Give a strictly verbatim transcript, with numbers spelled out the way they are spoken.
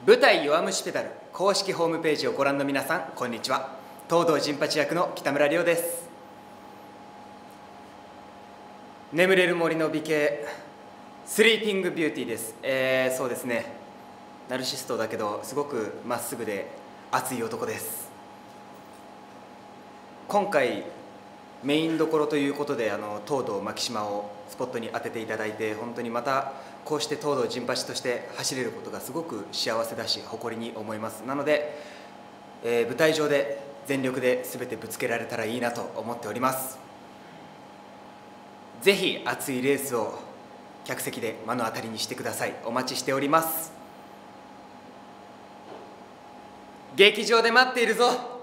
舞台弱虫ペダル公式ホームページをご覧の皆さん、こんにちは。東堂陣八役の北村亮です。眠れる森の美形スリーピングビューティーです。えー、そうですね、ナルシストだけどすごくまっすぐで熱い男です。今回メインどころということで、あの東堂牧島をスポットに当てていただいて、本当にまたこうして東堂陣八として走れることがすごく幸せだし誇りに思います。なので、えー、舞台上で全力で全てぶつけられたらいいなと思っております。ぜひ熱いレースを客席で目の当たりにしてください。お待ちしております。劇場で待っているぞ。